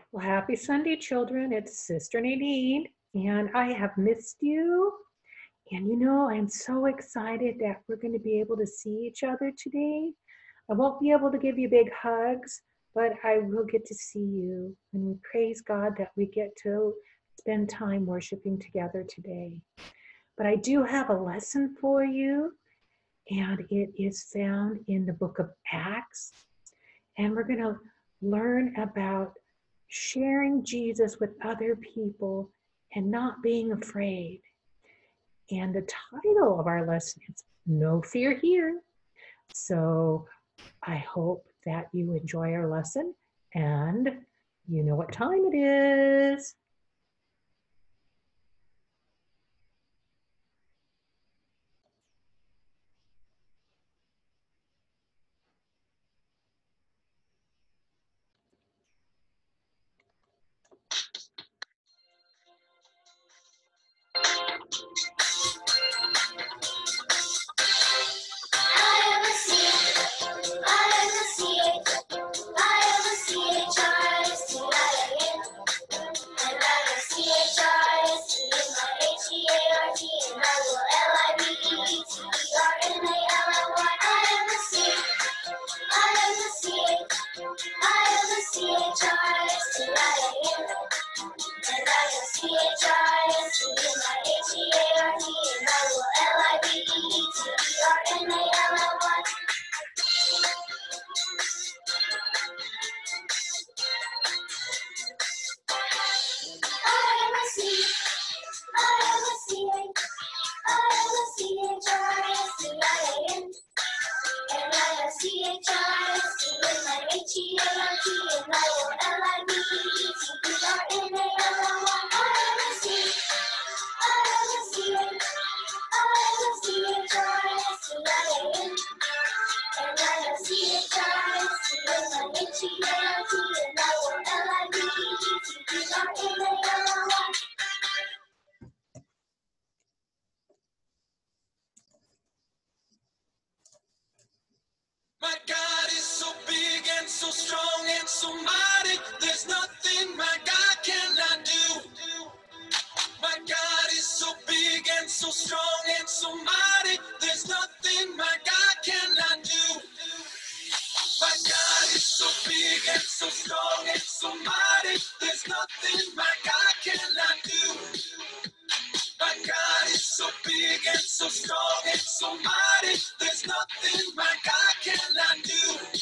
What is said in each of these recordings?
Well, happy Sunday, children. It's Sister Nadine, and I have missed you. And I'm so excited that we're going to be able to see each other today. I won't be able to give you big hugs, but I will get to see you. And we praise God that we get to spend time worshiping together today. But I do have a lesson for you, and it is found in the book of Acts. And we're going to learn about sharing Jesus with other people and not being afraid. And the title of our lesson is No Fear Here. So I hope that you enjoy our lesson, and you know what time it is. My God is so big and so strong and so mighty. There's nothing my God cannot do. My God is so big and so strong and so mighty. There's nothing my God cannot do. My God is so big and so strong and so mighty. There's nothing my God cannot do. My God is so big and so strong and so mighty. There's nothing my God cannot do.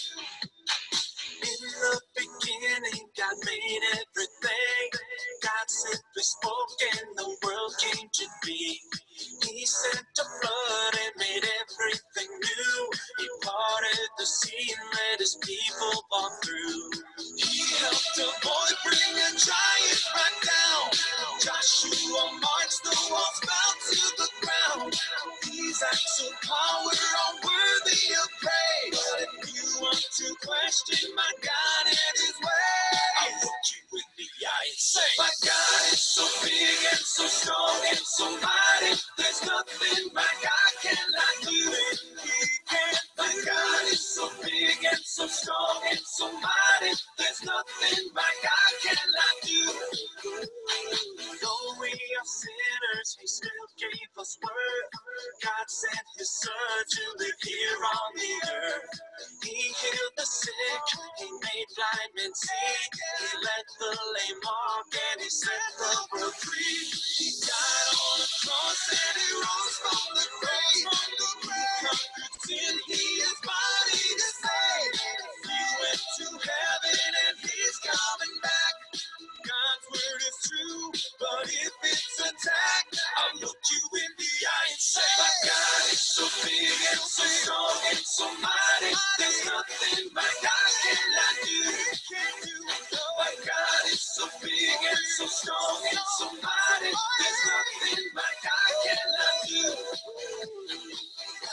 In the beginning, God made everything. God simply spoke and the world came to be. He sent a flood and made everything new. He parted the sea and let his people walk through. He helped a boy bring a giant back down. Joshua marched, the walls fell to the ground. These acts of power are worthy of praise. But if you want to question my God and his way, I'll look you in the eye and say, my God is so big and so strong and so mighty. There's nothing my God cannot do. He can. My God is so big and so strong and so mighty. There's nothing my God cannot do. Though we are sinners, he still gave us word. God sent his son to live here on the earth. He healed the sick, he made blind men see. He let the lame walk and he set the world free. He died on the cross and he rose from the grave. He conquered sin, he is mighty to save. He went to heaven and he's coming back. God's word is true, but if it's attacked, I'll look you in the eye and say, my God is so big and so strong and so mighty. There's nothing my God cannot do. My God is so big and so strong and so mighty. There's nothing my God cannot do.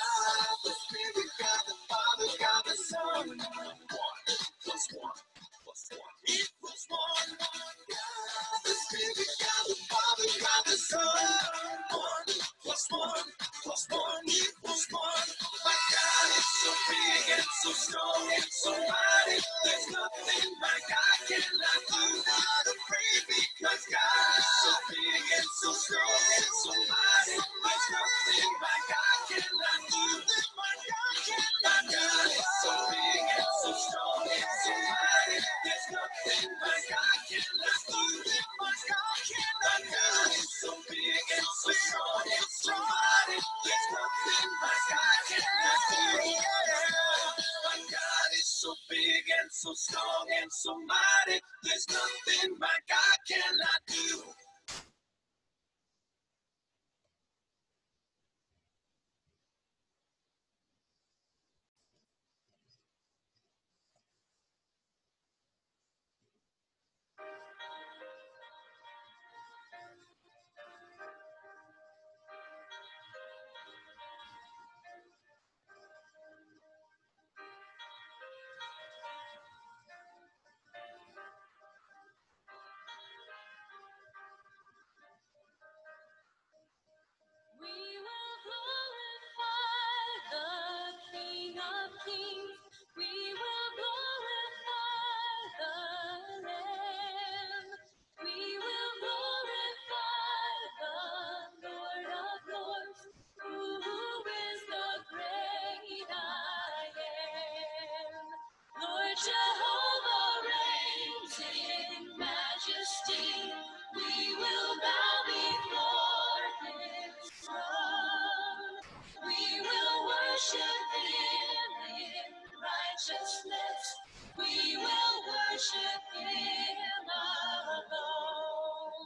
so mighty. There's nothing my God cannot do. We will glorify the King of Kings. We will glorify the Lamb. We will glorify the Lord of Lords, who is the great I am. Lord Jehovah reigns in majesty. We will bow before his throne. We will worship him in righteousness. We will worship him alone.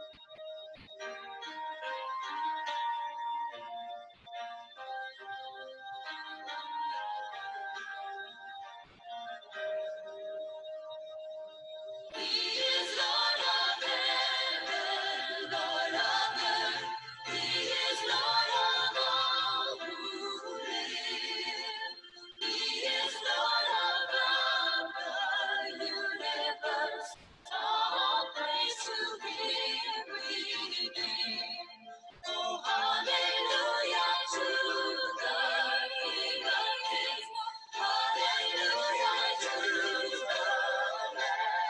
He is Lord of heaven, Lord of earth. He is Lord of all who live. He is Lord above the universe. All praise to him we give. Oh, hallelujah to the King of Kings. Hallelujah to the Lamb.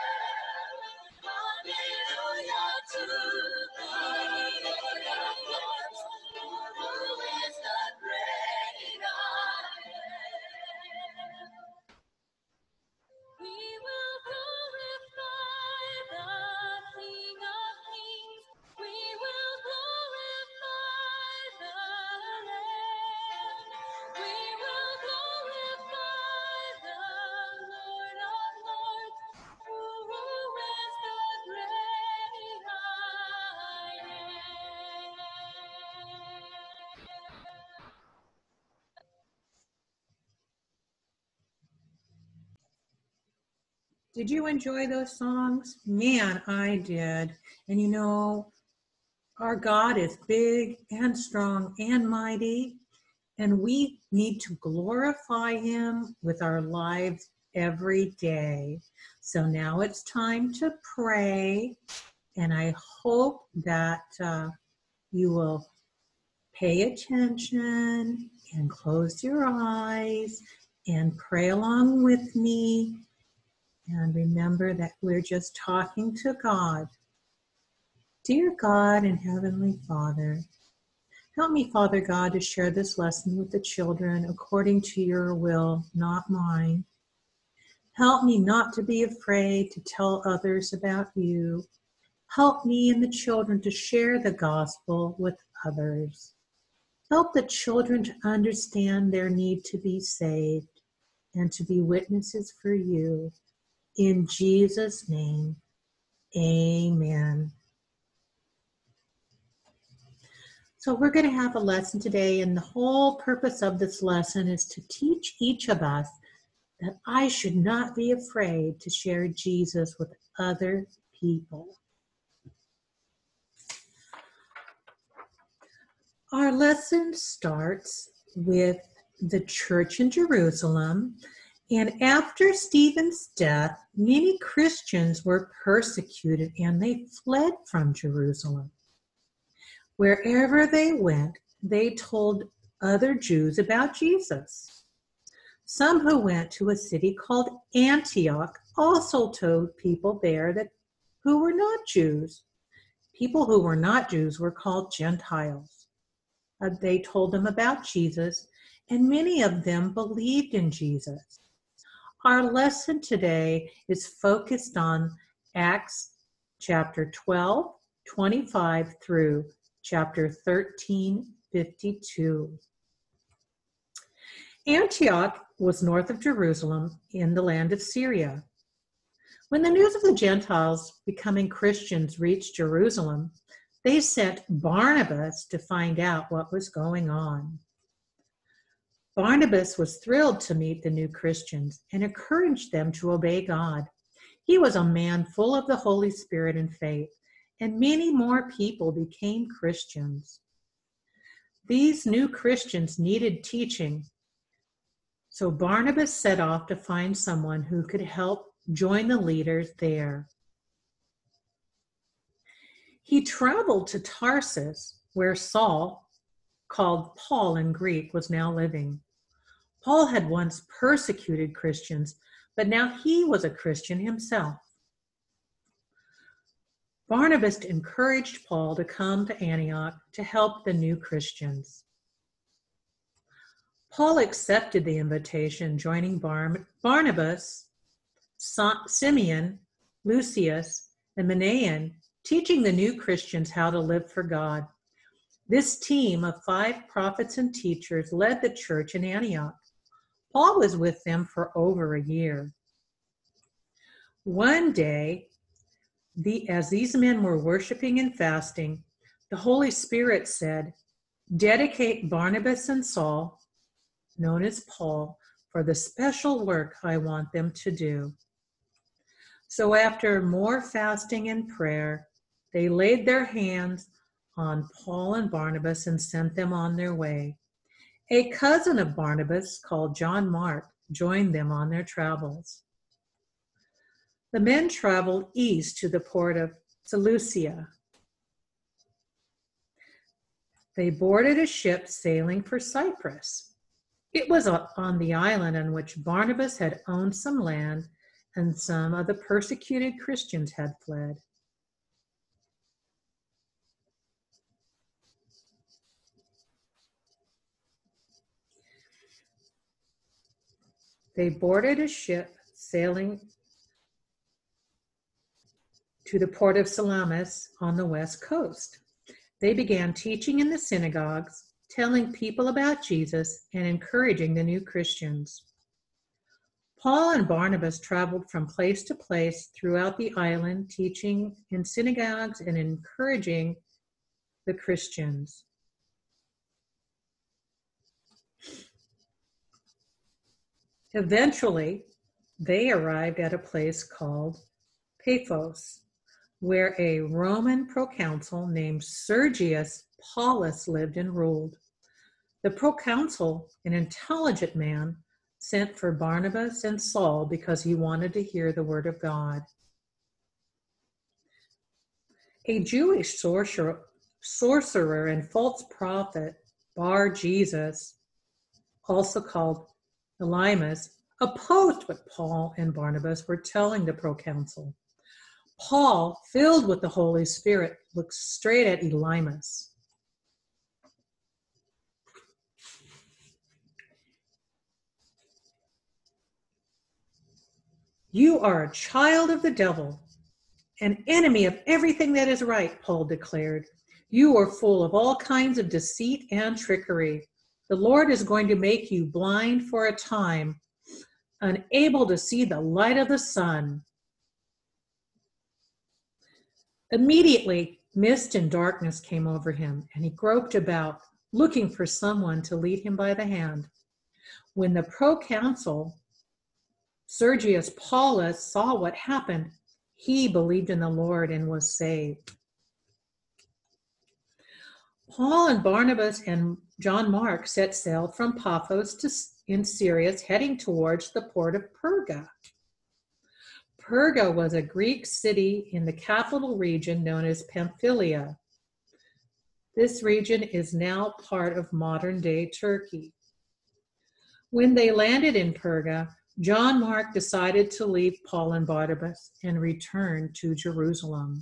Hallelujah to the Lord of Lords, who is the great I am. We will glorify the King of Kings. We will glorify the Lamb. We will glorify the Lord of Lords, who is the great I am. Did you enjoy those songs? Man, I did. And you know, our God is big and strong and mighty, and we need to glorify him with our lives every day. So now it's time to pray, and I hope that you will pay attention and close your eyes and pray along with me. And remember that we're just talking to God. Dear God and Heavenly Father, help me, Father God, to share this lesson with the children according to your will, not mine. Help me not to be afraid to tell others about you. Help me and the children to share the gospel with others. Help the children to understand their need to be saved and to be witnesses for you. In Jesus' name, amen. So we're going to have a lesson today, and the whole purpose of this lesson is to teach each of us that I should not be afraid to share Jesus with other people. Our lesson starts with the church in Jerusalem, and after Stephen's death, many Christians were persecuted and they fled from Jerusalem. Wherever they went, they told other Jews about Jesus. Some who went to a city called Antioch also told people there who were not Jews. People who were not Jews were called Gentiles. They told them about Jesus, and many of them believed in Jesus. Our lesson today is focused on Acts chapter 12, 25 through chapter 13, 52. Antioch was north of Jerusalem in the land of Syria. When the news of the Gentiles becoming Christians reached Jerusalem, they sent Barnabas to find out what was going on. Barnabas was thrilled to meet the new Christians and encouraged them to obey God. He was a man full of the Holy Spirit and faith, and many more people became Christians. These new Christians needed teaching, so Barnabas set off to find someone who could help join the leaders there. He traveled to Tarsus, where Saul, called Paul in Greek, was now living. Paul had once persecuted Christians, but now he was a Christian himself. Barnabas encouraged Paul to come to Antioch to help the new Christians. Paul accepted the invitation, joining Barnabas, Simeon, Lucius, and Manaen, teaching the new Christians how to live for God. This team of 5 prophets and teachers led the church in Antioch. Paul was with them for over a year. One day, as these men were worshiping and fasting, the Holy Spirit said, "Dedicate Barnabas and Saul, known as Paul, for the special work I want them to do." So after more fasting and prayer, they laid their hands on Paul and Barnabas and sent them on their way. A cousin of Barnabas, called John Mark, joined them on their travels. The men traveled east to the port of Seleucia. They boarded a ship sailing for Cyprus. It was on the island on which Barnabas had owned some land and some of the persecuted Christians had fled. They boarded a ship sailing to the port of Salamis on the west coast. They began teaching in the synagogues, telling people about Jesus and encouraging the new Christians. Paul and Barnabas traveled from place to place throughout the island, teaching in synagogues and encouraging the Christians. Eventually, they arrived at a place called Paphos, where a Roman proconsul named Sergius Paulus lived and ruled. The proconsul, an intelligent man, sent for Barnabas and Saul because he wanted to hear the word of God. A Jewish sorcerer and false prophet, Bar-Jesus, also called Elymas, opposed what Paul and Barnabas were telling the proconsul. Paul, filled with the Holy Spirit, looked straight at Elymas. "You are a child of the devil, an enemy of everything that is right," Paul declared. "You are full of all kinds of deceit and trickery. The Lord is going to make you blind for a time, unable to see the light of the sun." Immediately, mist and darkness came over him, and he groped about, looking for someone to lead him by the hand. When the proconsul, Sergius Paulus, saw what happened, he believed in the Lord and was saved. Paul and Barnabas and John Mark set sail from Paphos in Syria, heading towards the port of Perga. Perga was a Greek city in the capital region known as Pamphylia. This region is now part of modern-day Turkey. When they landed in Perga, John Mark decided to leave Paul and Barnabas and return to Jerusalem.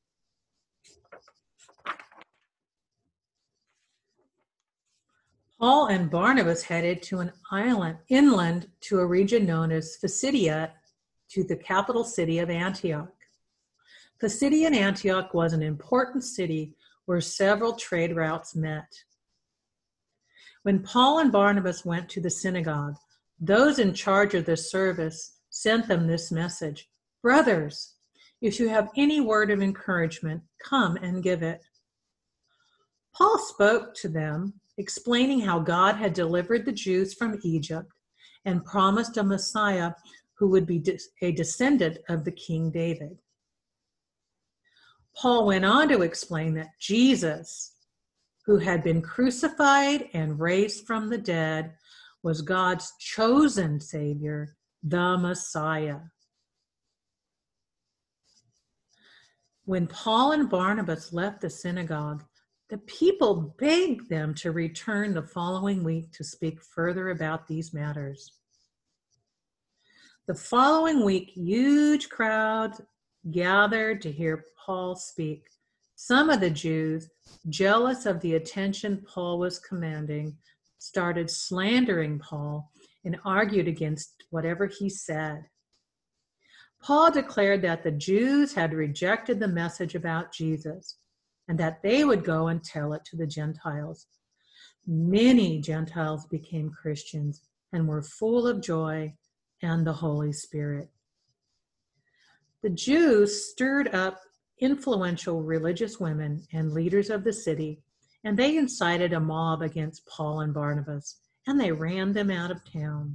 Paul and Barnabas headed to an island inland to a region known as Pisidia, to the capital city of Antioch. Pisidian Antioch was an important city where several trade routes met. When Paul and Barnabas went to the synagogue, those in charge of the service sent them this message: Brothers, if you have any word of encouragement, come and give it. Paul spoke to them, explaining how God had delivered the Jews from Egypt and promised a Messiah who would be a descendant of the King David. Paul went on to explain that Jesus, who had been crucified and raised from the dead, was God's chosen Savior, the Messiah. When Paul and Barnabas left the synagogue, the people begged them to return the following week to speak further about these matters. The following week, huge crowds gathered to hear Paul speak. Some of the Jews, jealous of the attention Paul was commanding, started slandering Paul and argued against whatever he said. Paul declared that the Jews had rejected the message about Jesus and that they would go and tell it to the Gentiles. Many Gentiles became Christians and were full of joy and the Holy Spirit. The Jews stirred up influential religious women and leaders of the city, and they incited a mob against Paul and Barnabas, and they ran them out of town.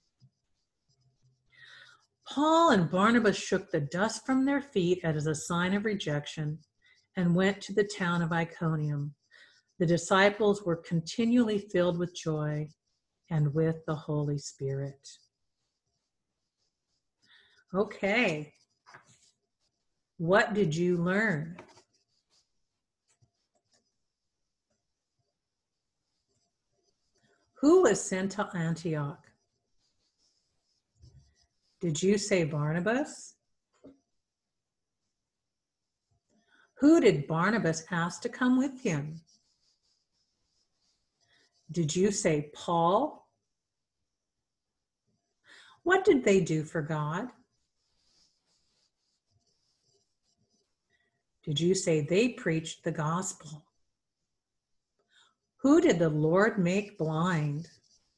Paul and Barnabas shook the dust from their feet as a sign of rejection and went to the town of Iconium. The disciples were continually filled with joy and with the Holy Spirit. Okay, what did you learn? Who was sent to Antioch? Did you say Barnabas? Who did Barnabas ask to come with him? Did you say Paul? What did they do for God? Did you say they preached the gospel? Who did the Lord make blind?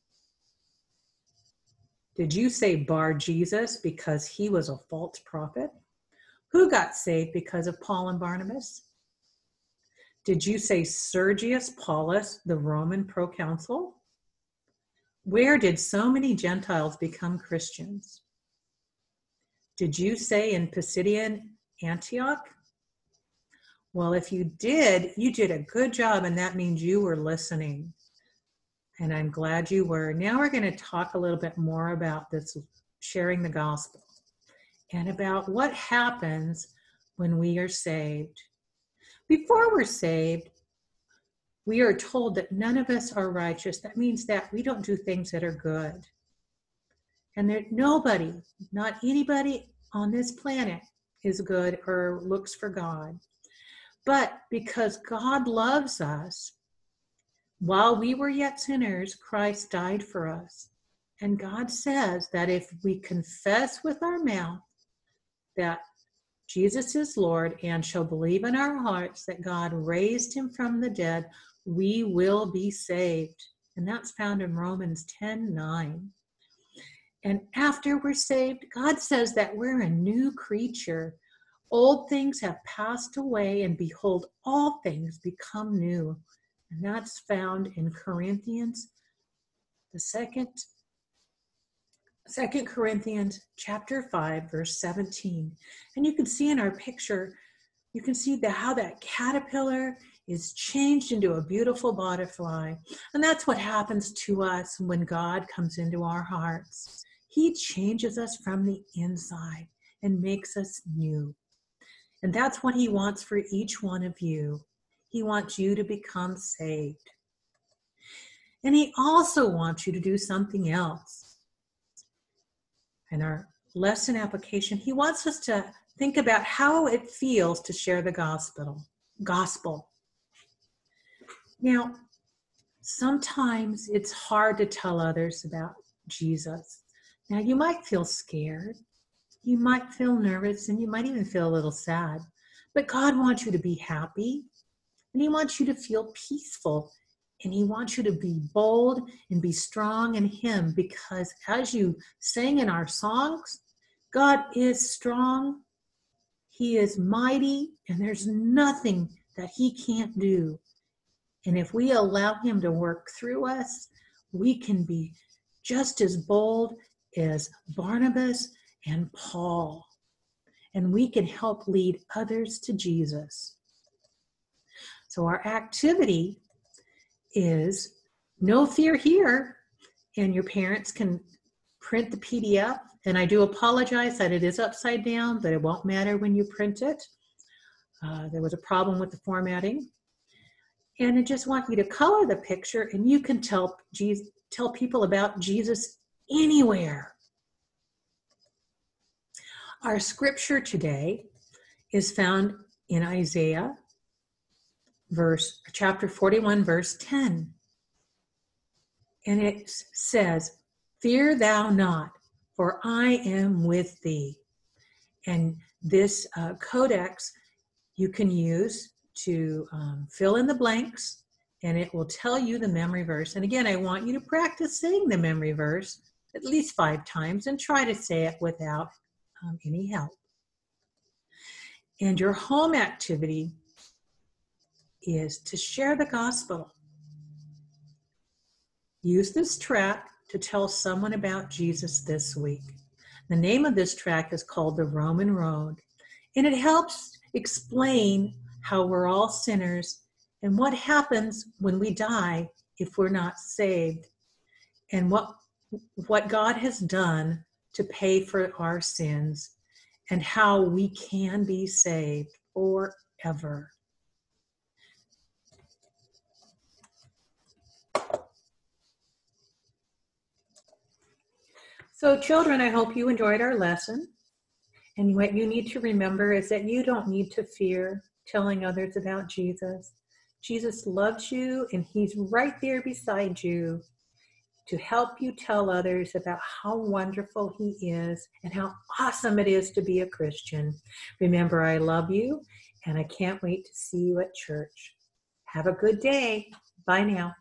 Did you say Bar Jesus because he was a false prophet? Who got saved because of Paul and Barnabas? Did you say Sergius Paulus, the Roman proconsul? Where did so many Gentiles become Christians? Did you say in Pisidian Antioch? Well, if you did a good job, and that means you were listening. And I'm glad you were. Now we're going to talk a little bit more about this sharing the gospel and about what happens when we are saved. Before we're saved, we are told that none of us are righteous. That means that we don't do things that are good. And that nobody, not anybody on this planet is good or looks for God. But because God loves us, while we were yet sinners, Christ died for us. And God says that if we confess with our mouth that Jesus is Lord and shall believe in our hearts that God raised him from the dead, we will be saved. And that's found in Romans 10:9. And after we're saved, God says that we're a new creature. Old things have passed away, and behold, all things become new. And that's found in Corinthians, the second Corinthians chapter 5, verse 17. And you can see in our picture, you can see how that caterpillar is changed into a beautiful butterfly. And that's what happens to us when God comes into our hearts. He changes us from the inside and makes us new. And that's what he wants for each one of you. He wants you to become saved. And he also wants you to do something else. In our lesson application, he wants us to think about how it feels to share the gospel. Now, sometimes it's hard to tell others about Jesus. Now, you might feel scared. You might feel nervous, and you might even feel a little sad. But God wants you to be happy, and he wants you to feel peaceful, and he wants you to be bold and be strong in him, because as you sang in our songs, God is strong. He is mighty, and there's nothing that he can't do. And if we allow him to work through us, we can be just as bold as Barnabas and Paul. And we can help lead others to Jesus. So our activity is No Fear Here, and your parents can print the PDF. And I do apologize that it is upside down, but it won't matter when you print it. There was a problem with the formatting. And I just want you to color the picture, and you can tell people about Jesus anywhere. Our scripture today is found in Isaiah, chapter 41, verse 10. And it says, "Fear thou not, for I am with thee." And this codex you can use to fill in the blanks, and it will tell you the memory verse. And again, I want you to practice saying the memory verse at least 5 times and try to say it without any help. And your home activity is to share the gospel. Use this track to tell someone about Jesus this week. The name of this track is called The Roman Road, and it helps explain how we're all sinners and what happens when we die if we're not saved, and what God has done to pay for our sins, and how we can be saved forever. So children, I hope you enjoyed our lesson. And what you need to remember is that you don't need to fear telling others about Jesus. Jesus loves you, and he's right there beside you to help you tell others about how wonderful he is and how awesome it is to be a Christian. Remember, I love you, and I can't wait to see you at church. Have a good day. Bye now.